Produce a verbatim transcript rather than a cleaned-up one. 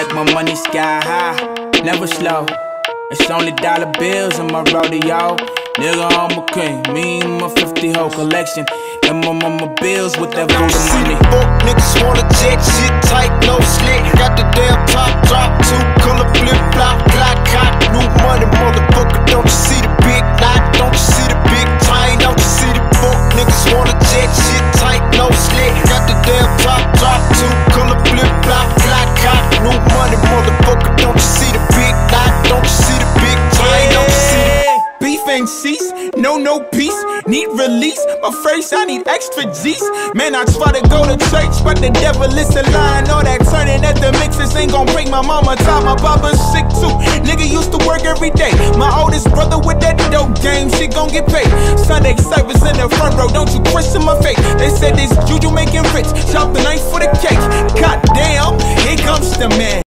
Stack my money sky high, never slow. It's only dollar bills in my rodeo. Nigga, I'm a king, me and my fifty whole collection. And my mama bills with that voodoo money. Fuck niggas wanna jet, shit tight, no slick. Got the damn top drop, two color flip flop, clock cop, new money, motherfucker. Don't you see the big knot? Don't you see the big chain? Don't you see the fuck niggas wanna jet, shit tight, no slick. Got the damn top drop, two color flip flop, clock cop, new money, motherfucker. Don't you see the big knot? Don't you see the big chain? Don't you see the beef ain't cease, no, no peace, need release. My face, I need extra G's. Man, I try to go to church, but the devil is a lie. All that turning at the mixes ain't gon' break my mama top. My papa's sick too, nigga used to work every day. My oldest brother with that dope game, she gon' get paid. Sunday service in the front row, don't you question my faith. They said this juju making rich, chop the knife for the cake. God damn, here comes the man.